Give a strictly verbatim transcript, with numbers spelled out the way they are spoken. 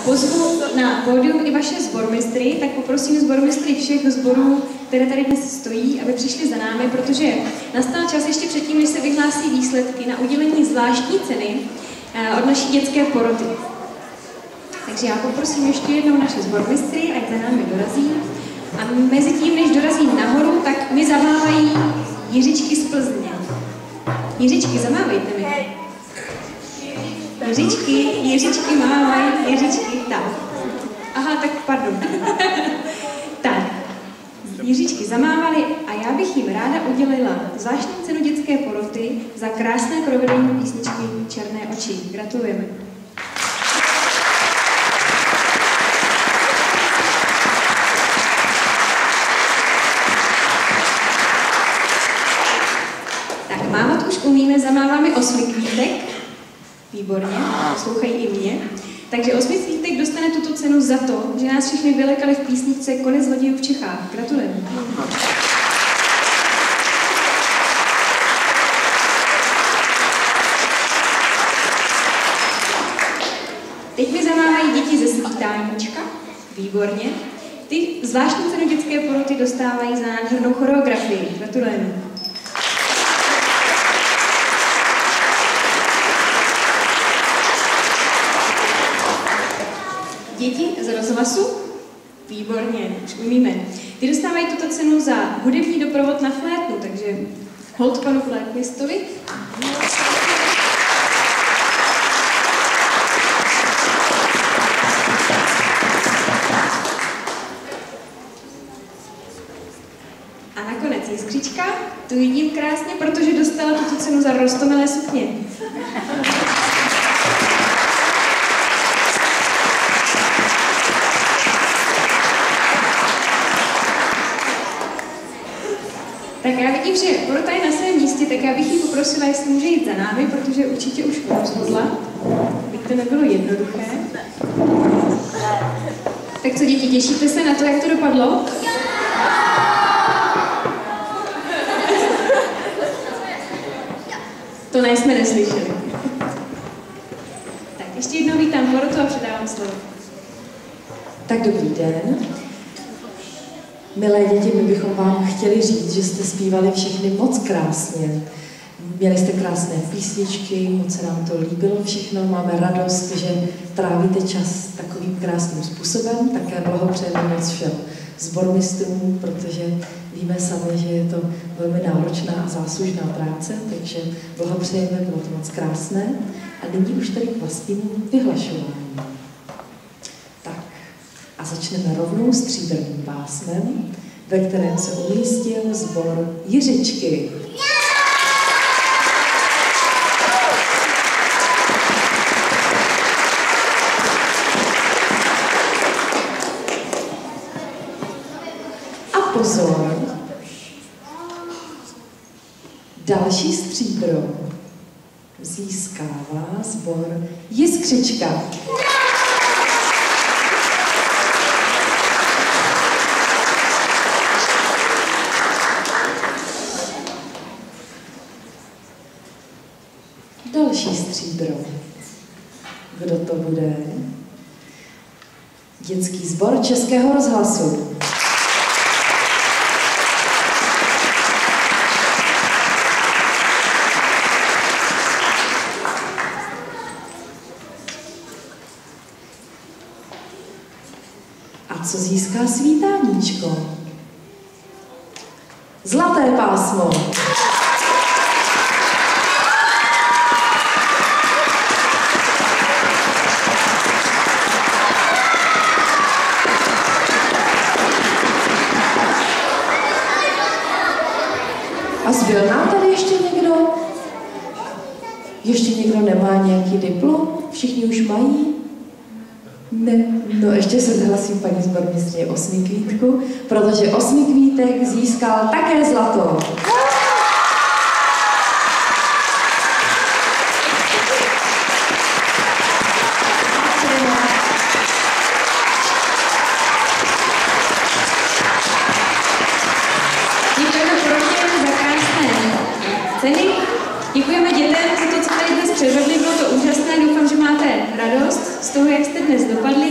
pozvu na pódium i vaše sbormistry, tak poprosím sbormistry všech sborů, které tady dnes stojí, aby přišli za námi, protože nastal čas ještě předtím, než se vyhlásí výsledky na udělení zvláštní ceny od naší dětské poroty. Takže já poprosím ještě jednou naše sbormistry, ať za námi dorazí. A mezi tím, než dorazí nahoru, tak mi zamávají Jiřičky z Plzně. Jiřičky, zamávejte mi. Jiřičky, Jiřičky mávají, Jiřičky, tak. Aha, tak pardon. Tak, Jiřičky zamávali a já bych jim ráda udělila zvláštní cenu dětské poroty za krásné provedení písničky Černé oči. Gratulujeme. Tak, mávat už umíme, zamáváme osmi kvítek. Výborně, poslouchají i mě. Takže osmi svítek dostane tuto cenu za to, že nás všichni vylekali v písničce Konec zlodějů v Čechách. Gratulujeme. Teď mi zamávají děti ze Svítáníčka. Výborně. Ty zvláštní cenu dětské poroty dostávají za nádhernou choreografii. Gratulujeme. Děti z rozhlasu? Výborně, už umíme. Ty dostávají tuto cenu za hudební doprovod na flétnu, takže hold panu flétnistovi. A nakonec Jiskřička, tu vidím krásně, protože dostala tuto cenu za roztomilé sukně. Tak já vidím, že porota je na svém místě, tak já bych ji poprosila, jestli může jít za námi, protože určitě už rozhodla. Byť to nebylo jednoduché. Tak co, děti, těšíte se na to, jak to dopadlo? To ne, jsme neslyšeli. Tak ještě jednou vítám porotu a předávám slovo. Tak dobrý den. Milé děti, my bychom vám chtěli říct, že jste zpívali všechny moc krásně. Měli jste krásné písničky, moc se nám to líbilo všechno, máme radost, že trávíte čas takovým krásným způsobem. Také blahopřejeme moc všem sbormistrům, protože víme sami, že je to velmi náročná a záslužná práce, takže blahopřejeme, bylo to moc krásné. A nyní už tady k vlastnímu vyhlašování. A začneme rovnou stříbrným pásmem, ve kterém se umístil sbor Jiřičky. A pozor, další stříbro získává sbor Jiskřička. Další stříbro. Kdo to bude? Dětský sbor Českého rozhlasu. A co získá Svítáníčko? Zlaté pásmo. A zbyl nám tady ještě někdo? Ještě někdo nemá nějaký diplom? Všichni už mají? Ne. No ještě se zhlasím paní sbormistryně osmi kvítku, protože osmi kvítek získal také zlato. Ceny. Děkujeme dětem za to, co tady dnes předvedli, bylo to úžasné, doufám, že máte radost z toho, jak jste dnes dopadli.